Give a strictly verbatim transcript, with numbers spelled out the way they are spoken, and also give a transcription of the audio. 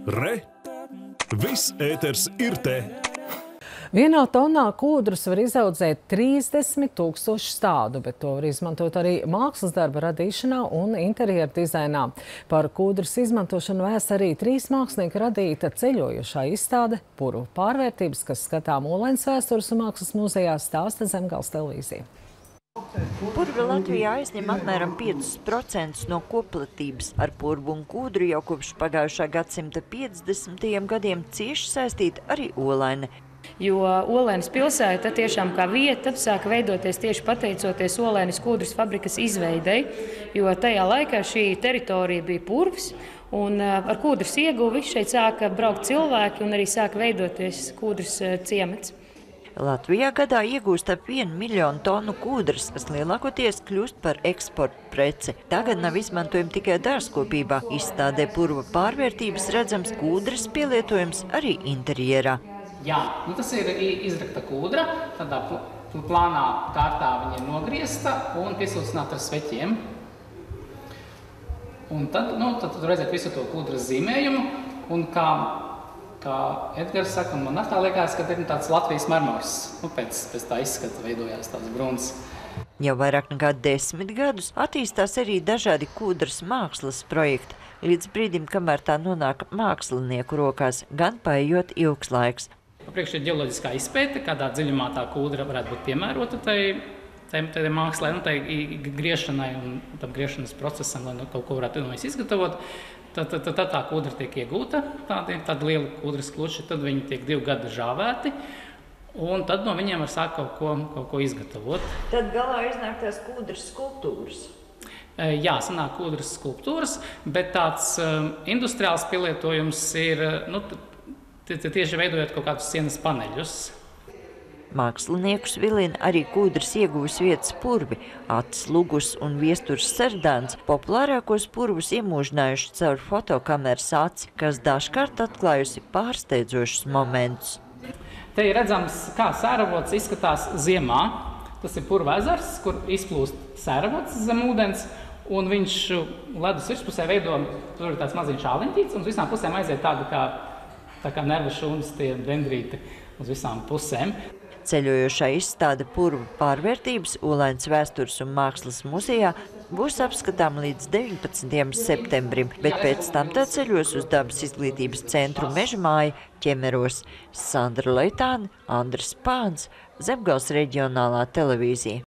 Re! Viss ēters ir te! Vienā tonnā kūdrus var izaudzēt trīsdesmit tūkstoši stādu, bet to var izmantot arī mākslas darba radīšanā un interjera dizainā. Par kūdrus izmantošanu vēsta arī trīs mākslinieki radīta ceļojošā izstāde Purvu pārvērtības, kas skatām Olainas vēstures un mākslas muzejā, stāsta Zemgales televīzija. Purva Latvijā aizņem apmēram piecus procentus no koplatības. Ar purvu un kūdru jau kopš pagājušā gadsimta piecdesmitajiem gadiem cieši saistīta arī Olaina. Jo Olainas pilsēta tiešām kā vieta sāka veidoties tieši pateicoties Olainas kūdras fabrikas izveidei, jo tajā laikā šī teritorija bija purvs, un ar kūdras ieguvi šeit sāka braukt cilvēki un arī sāka veidoties kūdras ciemats. Latvijā gadā iegūst ap vienu miljonu tonu kūdras, kas lielākoties kļūst par eksporta preci. Tagad nav izmantojama tikai dārzkopībā. Izstādē Purva pārvērtības redzams kūdras pielietojums arī interjerā. Jā, nu tas ir izrakta kūdra, tādā plānā kārtā viņa ir nogriezta un piesilcināta ar sveķiem. Un tad, nu, tad redzēt visu to kūdras zīmējumu, un kā, kā Edgars saka, man tā liekas, ka ir tāds Latvijas marmors, nu, pēc, pēc tā izskata veidojās tāds bruns. Jau vairāk nekā desmit gadus attīstās arī dažādi kūdras mākslas projekti, līdz brīdim, kamēr tā nonāk mākslinieku rokās, gan paejot ilgs laiks. Priekš ir ģeoloģiskā izpēte, kādā dziļumā tā kūdra varētu būt piemērota tai, tai, tai mākslai, nu, tai griešanai un tam griešanas procesam, lai kaut ko varētu no viņas izgatavot. Tad, tad, tad tā kūdra tiek iegūta, tādi, tādi lieli kūdras kluči, tad viņi tiek divi gadi žāvēti, un tad no viņiem var sākt kaut ko, kaut ko izgatavot. Tad galā iznāk tās kūdras skulptūras. Jā, sanāk kūdras skulptūras, bet tāds um, industriāls pielietojums ir, nu, tieši veidojot kaut kādus sienas paneļus. Māksliniekus vilina arī kūdras ieguves vietas purvi, acis, lugus un viesturs sardāns. Populārākos purvus iemūžinājuši caur fotokameras aci, kas dažkārt atklājusi pārsteidzošus momentus. Te ir redzams, kā sēravots izskatās ziemā. Tas ir Purva ezers, kur izplūst sēravots zem ūdens, un viņš ledus virspusē veido, tur ir tāds maziņš āliņķīts, un uz visām pusēm aiziet tāda kā tā kā nerva šūnas, tie dendrīti uz visām pusēm. Ceļojošā izstāde Purva pārvērtības Olainas vēstures un mākslas muzejā būs apskatām līdz deviņpadsmitajam septembrim, bet pēc tam tā ceļos uz dabas izglītības centru Meža māja Ķemeros. Sandra Leitāne, Andris Pāns, Zemgales reģionālā televīzija.